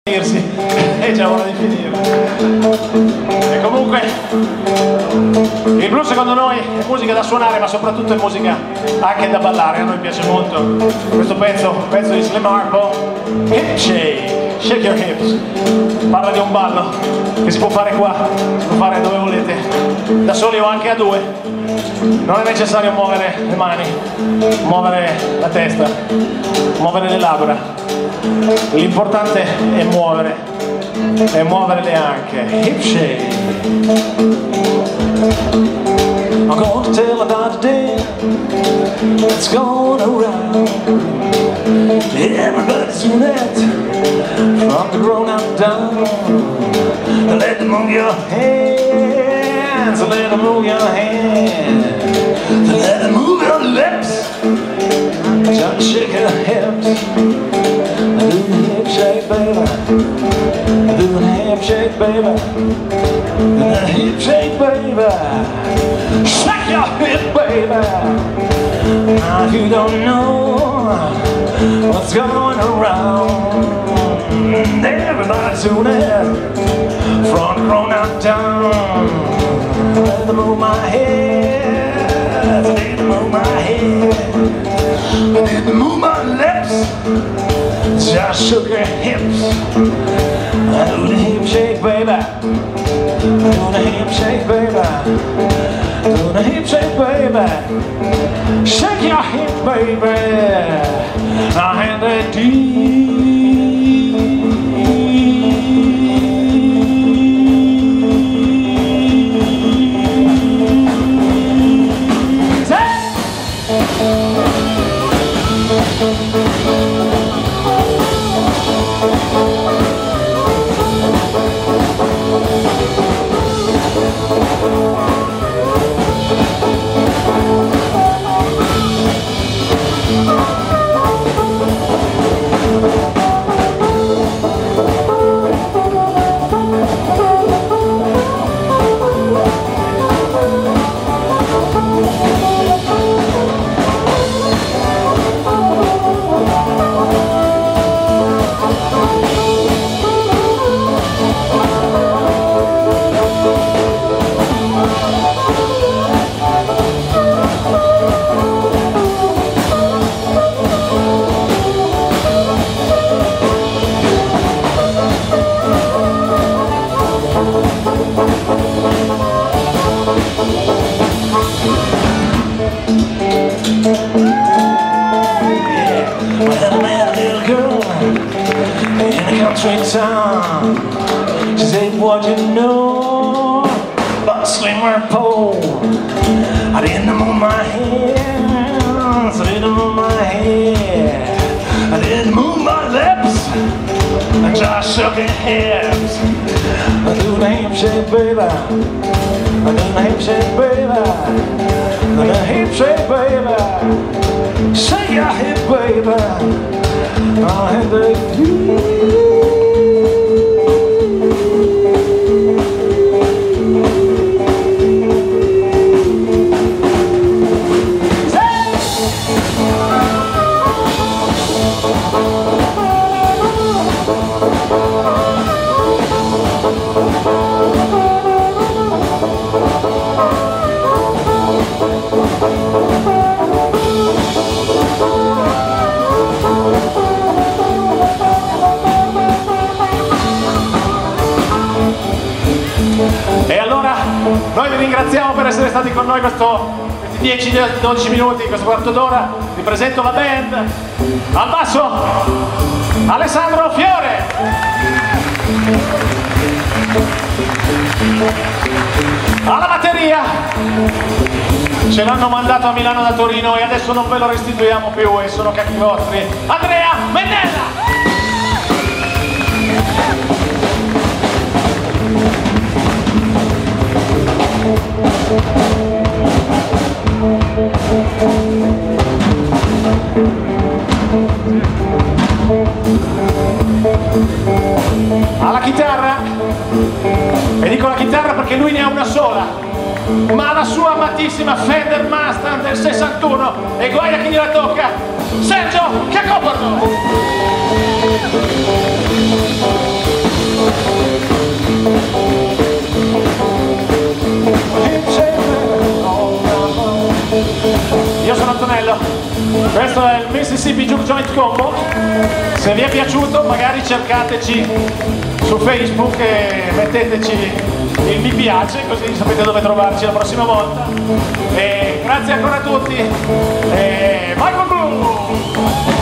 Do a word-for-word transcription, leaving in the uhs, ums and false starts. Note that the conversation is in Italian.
E già ora di finire. E comunque il blues secondo noi è musica da suonare, ma soprattutto è musica anche da ballare. A noi piace molto questo pezzo, un pezzo di Slim Harpo, Hip Shake, Shake Your Hips. Parla di un ballo che si può fare qua, si può fare dove volete, da soli o anche a due. Non è necessario muovere le mani, muovere la testa, muovere le labbra. L'importante è muovere, e muovere le anche. Hip shake. I'm going to tell about the day that's going around. Everybody's doing it, from the grown up down. Let them move your hands, let them move your hands, let them move your lips, just shake your hips. Do the hip shake, baby. Do the hip shake, baby. Do the hip shake, baby. Shake your hip, baby. Now if you don't know what's going around, everybody's doing it, from the grown up down. Let them move my head, let them move my head, let them move my lips. Just shook your hips. Do the hip shake, baby. Do the hip shake, baby. Do the hip shake, baby. Shake your hip, baby. Now hand it deep. Town. She said, what you know about Slim Harpo? I didn't move my hands, I didn't move my head, I didn't move my lips, I just shook your hips. I do the hip shake, baby. I do the hip shake, baby. I do the hip shake, baby. Shake your hip, baby. I hit the E allora noi vi ringraziamo per essere stati con noi questo, questi dieci dodici minuti, questo quarto d'ora. Vi presento la band. Al basso Alessandro Fiore, alla batteria ce l'hanno mandato a Milano da Torino e adesso non ve lo restituiamo più e sono cacchi vostri, Andrea Mennella. Alla chitarra, e dico la chitarra perché lui ne ha una sola, ma la sua amatissima Fender Mustang del sessantuno, e guai a chi gliela tocca, Sergio Cacopardo! Io sono Antonello, questo è il Mississippi Juke Joint Combo. Se vi è piaciuto magari cercateci su Facebook e metteteci il mi piace, così sapete dove trovarci la prossima volta. E grazie ancora a tutti e Michael Blue!